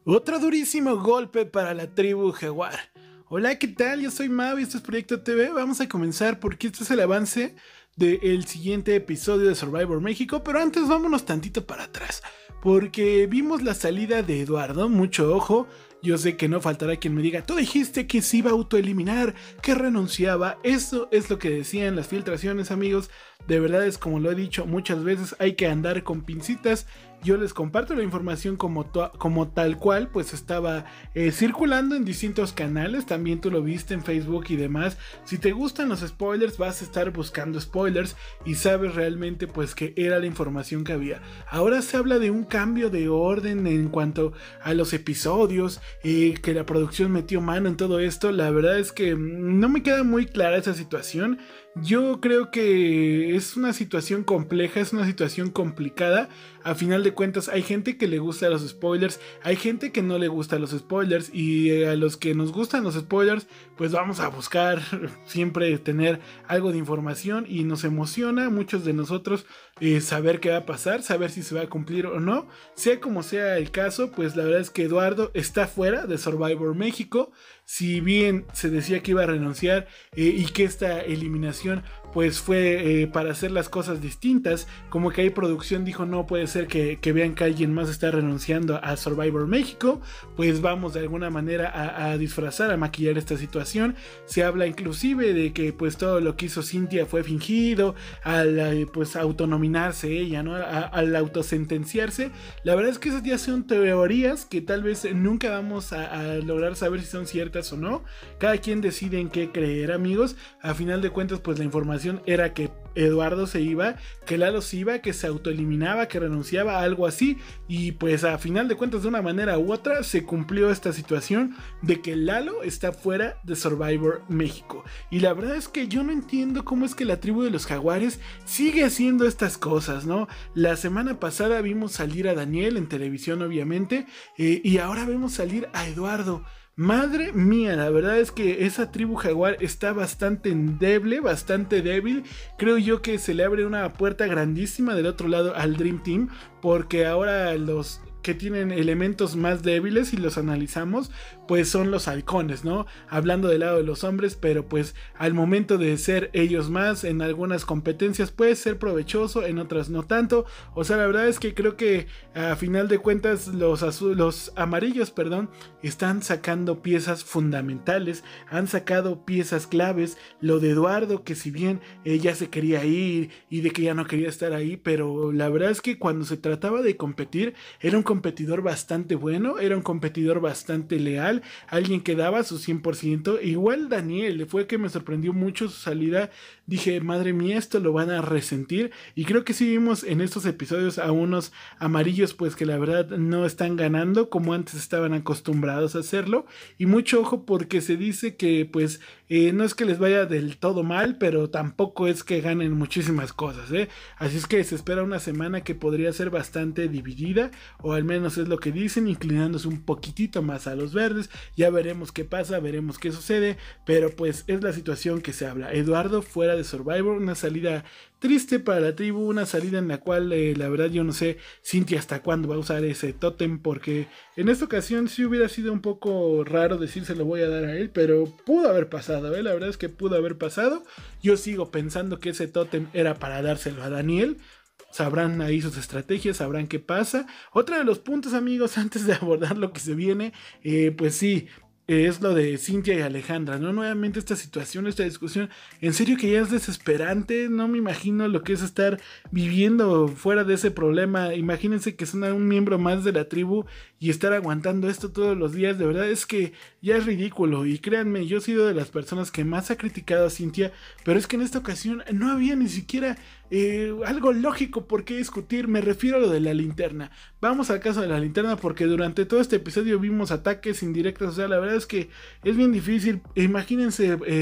Otro durísimo golpe para la tribu Jaguar. Hola, ¿qué tal? Yo soy Mau y esto es Proyecto TV. Vamos a comenzar porque este es el avance del siguiente episodio de Survivor México. Pero antes vámonos tantito para atrás, porque vimos la salida de Eduardo. Mucho ojo, yo sé que no faltará quien me diga: tú dijiste que se iba a autoeliminar, que renunciaba. Eso es lo que decían las filtraciones, amigos. De verdad es como lo he dicho muchas veces, hay que andar con pincitas. Yo les comparto la información como tal cual pues estaba circulando en distintos canales. También tú lo viste en Facebook y demás. Si te gustan los spoilers, vas a estar buscando spoilers y sabes realmente pues que era la información que había. Ahora se habla de un cambio de orden en cuanto a los episodios, que la producción metió mano en todo esto. La verdad es que no me queda muy clara esa situación. Yo creo que es una situación compleja, es una situación complicada. A final de cuentas hay gente que le gusta los spoilers, hay gente que no le gusta los spoilers, y a los que nos gustan los spoilers pues vamos a buscar siempre tener algo de información, y nos emociona muchos de nosotros saber qué va a pasar, saber si se va a cumplir o no. Sea como sea el caso, pues la verdad es que Eduardo está fuera de Survivor México. Si bien se decía que iba a renunciar y que esta eliminación pues fue para hacer las cosas distintas, como que ahí producción dijo: no puede ser que vean que alguien más está renunciando a Survivor México, pues vamos de alguna manera a disfrazar, a maquillar esta situación. Se habla inclusive de que pues todo lo que hizo Cintia fue fingido, al pues autonominarse ella, ¿no? Al autosentenciarse. La verdad es que esas ya son teorías que tal vez nunca vamos a lograr saber si son ciertas o no. Cada quien decide en qué creer, amigos. A final de cuentas pues la información era que Eduardo se iba, que Lalo se iba, que se autoeliminaba, que renunciaba, algo así. Y pues a final de cuentas, de una manera u otra, se cumplió esta situación de que Lalo está fuera de Survivor México. Y la verdad es que yo no entiendo cómo es que la tribu de los Jaguares sigue haciendo estas cosas, ¿no? La semana pasada vimos salir a Daniel en televisión, obviamente, y ahora vemos salir a Eduardo. Madre mía, la verdad es que esa tribu Jaguar está bastante endeble, bastante débil. Creo yo que se le abre una puerta grandísima del otro lado al Dream Team, porque ahora los que tienen elementos más débiles, si los analizamos, pues son los halcones, ¿no? Hablando del lado de los hombres, pero pues al momento de ser ellos más, en algunas competencias puede ser provechoso, en otras no tanto. O sea, la verdad es que creo que a final de cuentas los amarillos, están sacando piezas fundamentales, han sacado piezas claves. Lo de Eduardo, que si bien ella se quería ir y de que ya no quería estar ahí, pero la verdad es que cuando se trataba de competir, era un competidor bastante bueno, era un competidor bastante leal, alguien que daba su 100%. Igual Daniel, fue que me sorprendió mucho su salida. Dije: madre mía, esto lo van a resentir. Y creo que sí vimos en estos episodios a unos amarillos pues que la verdad no están ganando como antes estaban acostumbrados a hacerlo. Y mucho ojo, porque se dice que pues no es que les vaya del todo mal, pero tampoco es que ganen muchísimas cosas, así es que se espera una semana que podría ser bastante dividida, o al menos es lo que dicen, inclinándose un poquitito más a los verdes. Ya veremos qué pasa, veremos qué sucede, pero pues es la situación que se habla. Eduardo fuera de Survivor, una salida triste para la tribu, una salida en la cual la verdad yo no sé Cintia hasta cuándo va a usar ese tótem, porque en esta ocasión sí hubiera sido un poco raro decir se lo voy a dar a él, pero pudo haber pasado, la verdad es que pudo haber pasado. Yo sigo pensando que ese tótem era para dárselo a Daniel. Sabrán ahí sus estrategias, sabrán qué pasa. Otro de los puntos, amigos, antes de abordar lo que se viene, pues sí, es lo de Cintia y Alejandra, ¿no? Nuevamente esta situación, esta discusión, en serio que ya es desesperante. No me imagino lo que es estar viviendo fuera de ese problema. Imagínense que son un miembro más de la tribu y estar aguantando esto todos los días. De verdad es que ya es ridículo. Y créanme, yo he sido de las personas que más ha criticado a Cintia, pero es que en esta ocasión no había ni siquiera algo lógico por qué discutir. Me refiero a lo de la linterna. Vamos al caso de la linterna, porque durante todo este episodio vimos ataques indirectos. O sea, la verdad es que es bien difícil. Imagínense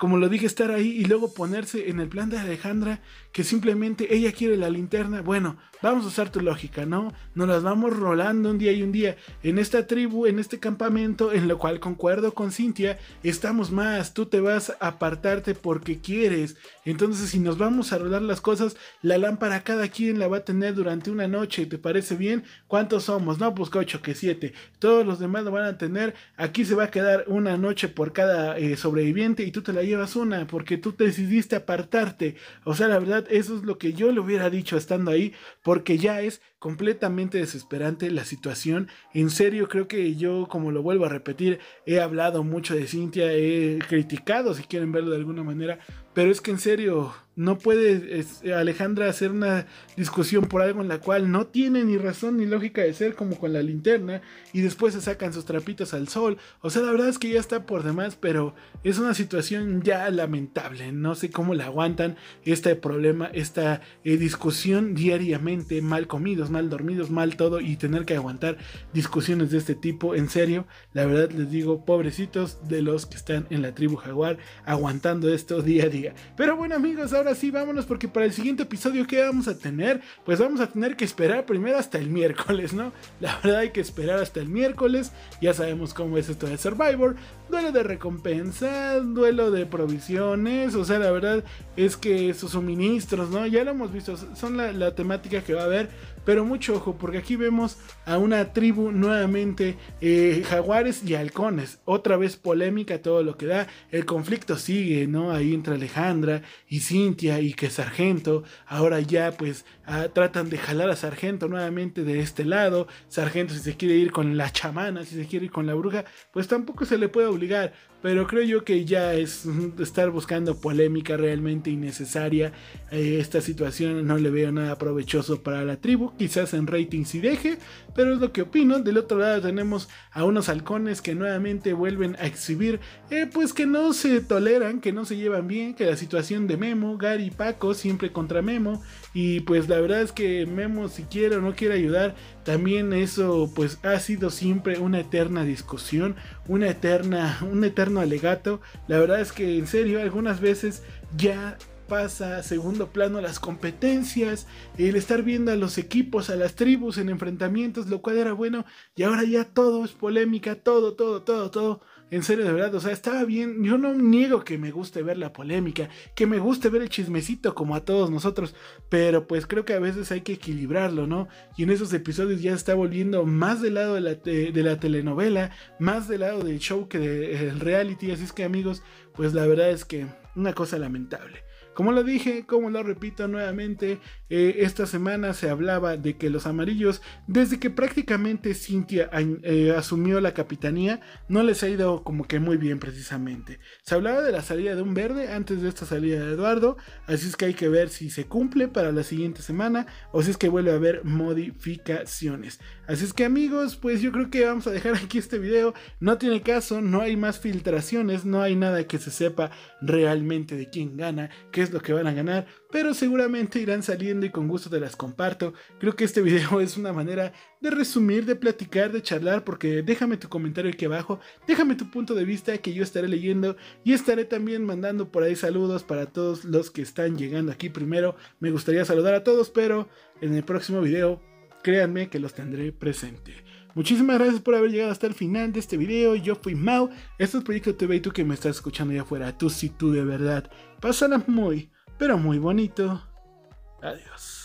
como lo dije, estar ahí y luego ponerse en el plan de Alejandra, que simplemente ella quiere la linterna. Bueno, vamos a usar tu lógica, ¿no? Nos las vamos rolando un día y un día. En esta tribu, en este campamento, en lo cual concuerdo con Cynthia, estamos más. Tú te vas a apartarte porque quieres. Entonces, si nos vamos a rolar las cosas, la lámpara cada quien la va a tener durante una noche. ¿Te parece bien? ¿Cuántos somos? No, pues que 8, que 7. Todos los demás lo van a tener. Aquí se va a quedar una noche por cada sobreviviente y tú te la llevas una porque tú te decidiste apartarte. O sea, la verdad, eso es lo que yo le hubiera dicho estando ahí, porque ya es completamente desesperante la situación. En serio, creo que yo, como lo vuelvo a repetir, he hablado mucho de Cynthia, he criticado, si quieren verlo de alguna manera, pero es que en serio, no puede Alejandra hacer una discusión por algo en la cual no tiene ni razón ni lógica de ser, como con la linterna, y después se sacan sus trapitos al sol. O sea, la verdad es que ya está por demás, pero es una situación ya lamentable. No sé cómo la aguantan este problema, esta discusión diariamente, mal comidos, mal dormidos, mal todo, y tener que aguantar discusiones de este tipo. En serio, la verdad les digo, pobrecitos de los que están en la tribu Jaguar aguantando esto día a día. Pero bueno, amigos, ahora sí vámonos, porque para el siguiente episodio, ¿qué vamos a tener? Pues vamos a tener que esperar primero hasta el miércoles, ¿no? La verdad, hay que esperar hasta el miércoles. Ya sabemos cómo es esto de Survivor: duelo de recompensa, duelo de provisiones. O sea, la verdad es que sus suministros, ¿no? Ya lo hemos visto, son la temática que va a haber. Pero mucho ojo, porque aquí vemos a una tribu nuevamente, jaguares y halcones. Otra vez polémica, todo lo que da. El conflicto sigue, ¿no? Ahí entre Alejandra y Cynthia, y que Sargento, ahora ya pues tratan de jalar a Sargento nuevamente de este lado. Sargento, si se quiere ir con la chamana, si se quiere ir con la bruja, pues tampoco se le puede obligar. Pero creo yo que ya es estar buscando polémica realmente innecesaria. Esta situación no le veo nada provechoso para la tribu. Quizás en rating sí deje, pero es lo que opino. Del otro lado tenemos a unos halcones que nuevamente vuelven a exhibir pues que no se toleran, que no se llevan bien, que la situación de Memo, Gary y Paco siempre contra Memo. Y pues la verdad es que Memo, si quiere o no quiere ayudar, también eso pues ha sido siempre una eterna discusión, un eterno alegato. La verdad es que en serio, algunas veces ya pasa a segundo plano las competencias, el estar viendo a los equipos, a las tribus en enfrentamientos, lo cual era bueno, y ahora ya todo es polémica, todo. En serio, de verdad, o sea, estaba bien. Yo no niego que me guste ver la polémica, que me guste ver el chismecito como a todos nosotros, pero pues creo que a veces hay que equilibrarlo, ¿no? Y en esos episodios ya está volviendo más del lado de la telenovela, más del lado del show que del reality. Así es que, amigos, pues la verdad es que una cosa lamentable. Como lo dije, como lo repito nuevamente, esta semana se hablaba de que los amarillos, desde que prácticamente Cynthia asumió la capitanía, no les ha ido como que muy bien precisamente. Se hablaba de la salida de un verde antes de esta salida de Eduardo, así es que hay que ver si se cumple para la siguiente semana o si es que vuelve a haber modificaciones. Así es que, amigos, pues yo creo que vamos a dejar aquí este video. No tiene caso, no hay más filtraciones, no hay nada que se sepa realmente de quién gana, qué es lo que van a ganar, pero seguramente irán saliendo y con gusto te las comparto. Creo que este video es una manera de resumir, de platicar, de charlar, porque déjame tu comentario aquí abajo, déjame tu punto de vista que yo estaré leyendo y estaré también mandando por ahí saludos para todos los que están llegando aquí primero. Me gustaría saludar a todos, pero en el próximo video créanme que los tendré presente. Muchísimas gracias por haber llegado hasta el final de este video. Yo fui Mau, esto es Proyecto TV, y tú que me estás escuchando allá afuera, tú sí, tú de verdad, pásala muy, pero muy bonito. Adiós.